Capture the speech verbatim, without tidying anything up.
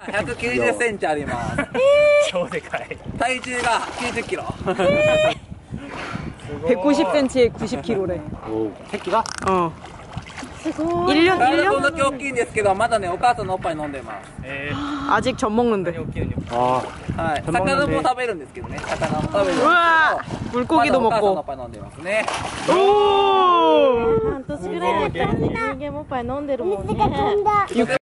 ひゃくきゅうじゅっセンチあります。 超でかい。 体重がきゅうじゅっキロ。 백구십 센티에 구십 킬로그램래. 새끼가? 어. 일 년 일 년こんだけ大きいんですけど、まだねお母さんのおっぱい飲んでます。 아직 젖 먹는데. 아, はい。魚も食べるんですけどね。魚も食べるんですけど。 우와! 물고기도 まだお母さんのおっ 먹고. ぱい飲んでますね。 오! 半年ぐらいだったらね、人間もおっぱい飲んでるもんね。